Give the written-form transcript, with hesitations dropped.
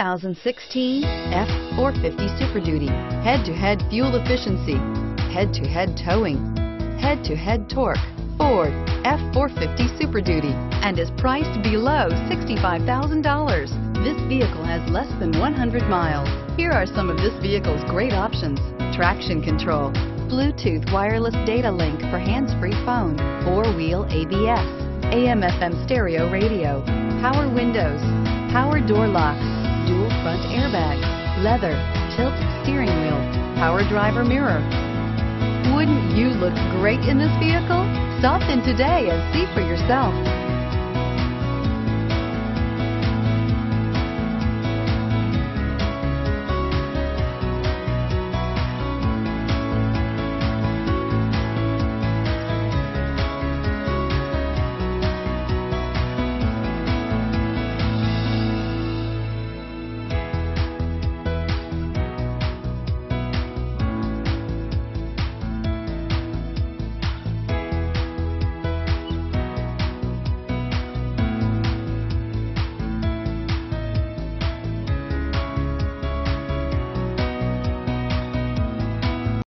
2016 F-450 Super Duty. Head-to-head fuel efficiency, head-to-head towing, head-to-head torque. Ford F-450 Super Duty and is priced below $65,000. This vehicle has less than 100 miles. Here are some of this vehicle's great options: traction control, Bluetooth wireless data link for hands-free phone, four-wheel ABS, AM/FM stereo radio, power windows, power door locks, dual front airbags, leather, tilt steering wheel, power driver mirror. Wouldn't you look great in this vehicle? Stop in today and see for yourself.